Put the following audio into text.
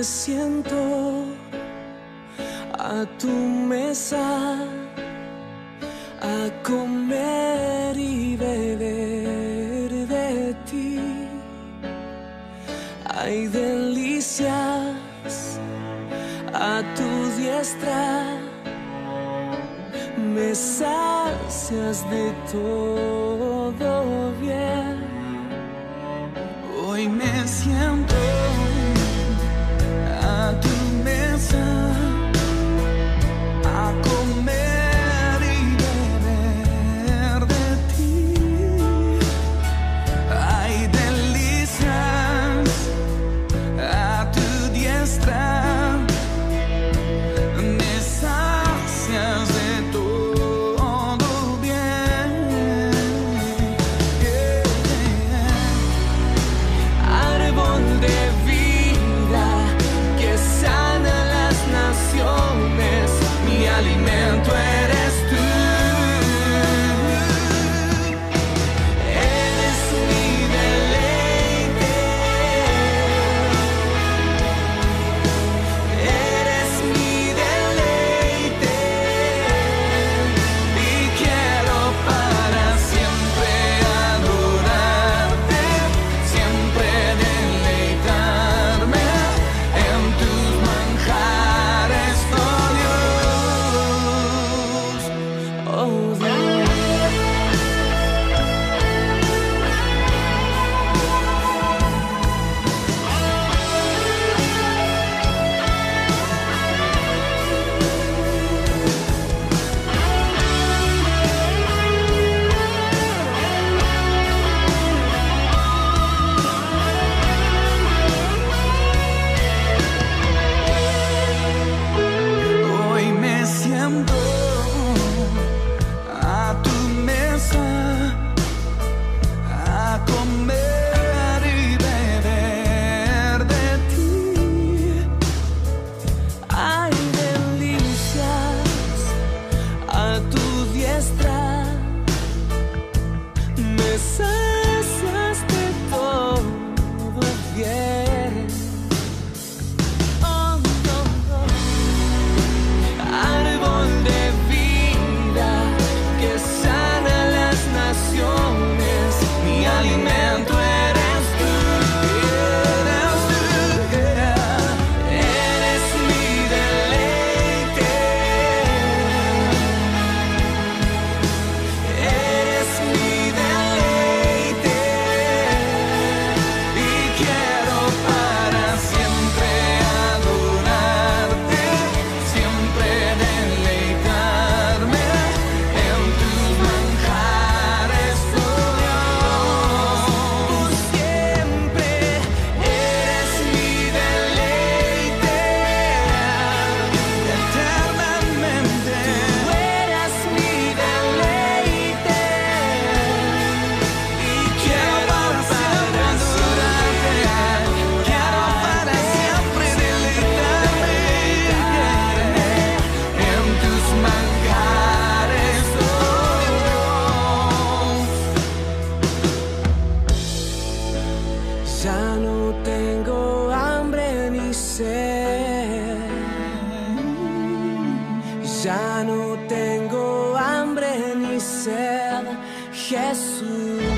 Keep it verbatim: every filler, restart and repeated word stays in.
me siento a tu mesa a comer y beber de ti. Hay delicias a tu diestra, me sacias de todo bien. Hoy me siento a tu mesa a comer y beber de ti. Hay delicias a tu diestra, me sacias de todo bien. Yeah, yeah. Árbol de vida que sana las naciones, mi alimento eres tú. Eres mi deleite, eres mi deleite, y quiero para siempre adorarte, siempre deleitarme en tus manjares, oh Dios, oh Dios. Hoy me siento a tu mesa a comer y beber de ti. Hay delicias a tu diestra, me sacias de todo bien. Oh, no, no. Árbol de vida que sana las naciones, mi alimento eres tú. Eres tú, yeah. Eres mi deleite, eres mi deleite, y quiero para siempre adorarte, siempre deleitarme en tus manjares, oh Dios. Tú siempre eres mi deleite, eternamente. Tú eres mi deleite, y quiero para siempre adorarte, quiero para siempre deleitarme en tus manjares, oh Dios. Ya no tengo hambre ni sed, ya no tengo hambre ni sed, Jesús.